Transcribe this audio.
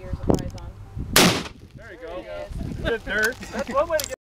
ears of prize on. There you go. There it is. Dirt. That's one way to get